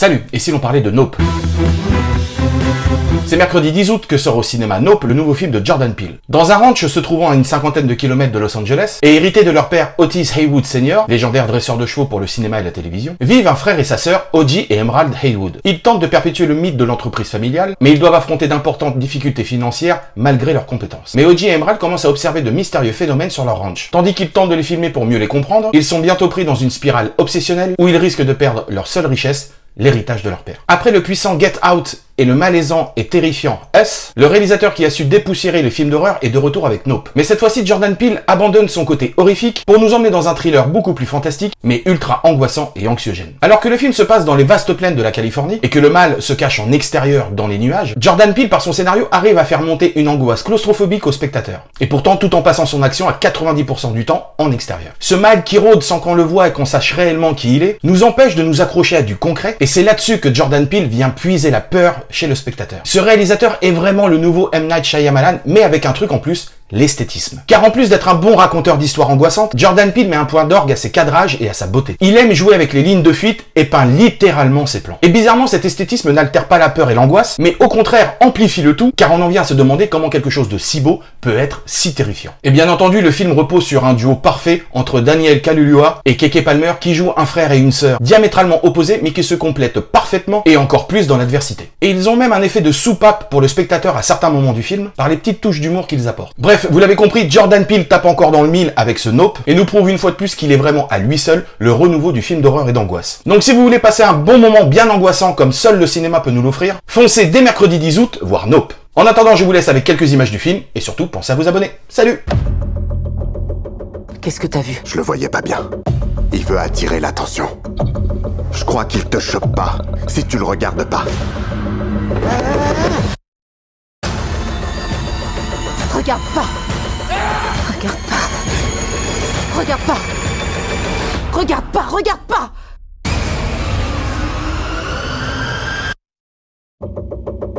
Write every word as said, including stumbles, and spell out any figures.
Salut, et si l'on parlait de Nope? C'est mercredi dix août que sort au cinéma Nope, le nouveau film de Jordan Peele. Dans un ranch se trouvant à une cinquantaine de kilomètres de Los Angeles, et hérité de leur père Otis Haywood Senior, légendaire dresseur de chevaux pour le cinéma et la télévision, vivent un frère et sa sœur, O G et Emerald Haywood. Ils tentent de perpétuer le mythe de l'entreprise familiale, mais ils doivent affronter d'importantes difficultés financières malgré leurs compétences. Mais O G et Emerald commencent à observer de mystérieux phénomènes sur leur ranch. Tandis qu'ils tentent de les filmer pour mieux les comprendre, ils sont bientôt pris dans une spirale obsessionnelle où ils risquent de perdre leur seule richesse, l'héritage de leur père. Après le puissant Get Out et le malaisant et terrifiant Us, le réalisateur qui a su dépoussiérer les films d'horreur est de retour avec Nope. Mais cette fois-ci, Jordan Peele abandonne son côté horrifique pour nous emmener dans un thriller beaucoup plus fantastique, mais ultra angoissant et anxiogène. Alors que le film se passe dans les vastes plaines de la Californie et que le mal se cache en extérieur dans les nuages, Jordan Peele, par son scénario, arrive à faire monter une angoisse claustrophobique au spectateur. Et pourtant, tout en passant son action à quatre-vingt-dix pour cent du temps en extérieur. Ce mal qui rôde sans qu'on le voie et qu'on sache réellement qui il est, nous empêche de nous accrocher à du concret, et c'est là-dessus que Jordan Peele vient puiser la peur chez le spectateur. Ce réalisateur est vraiment le nouveau M. Night Shyamalan, mais avec un truc en plus, l'esthétisme. Car en plus d'être un bon raconteur d'histoires angoissantes, Jordan Peele met un point d'orgue à ses cadrages et à sa beauté. Il aime jouer avec les lignes de fuite et peint littéralement ses plans. Et bizarrement, cet esthétisme n'altère pas la peur et l'angoisse, mais au contraire amplifie le tout, car on en vient à se demander comment quelque chose de si beau peut être si terrifiant. Et bien entendu, le film repose sur un duo parfait entre Daniel Kaluuya et Keke Palmer, qui jouent un frère et une sœur diamétralement opposés, mais qui se complètent parfaitement et encore plus dans l'adversité. Et ils ont même un effet de soupape pour le spectateur à certains moments du film, par les petites touches d'humour qu'ils apportent. Bref, vous l'avez compris, Jordan Peele tape encore dans le mille avec ce Nope et nous prouve une fois de plus qu'il est vraiment à lui seul le renouveau du film d'horreur et d'angoisse. Donc si vous voulez passer un bon moment bien angoissant comme seul le cinéma peut nous l'offrir, foncez dès mercredi dix août voir Nope. En attendant, je vous laisse avec quelques images du film et surtout pensez à vous abonner. Salut! Qu'est-ce que t'as vu? Je le voyais pas bien. Il veut attirer l'attention. Je crois qu'il te choque pas si tu le regardes pas. Regarde pas! Regarde pas! Regarde pas! Regarde pas! Regarde pas!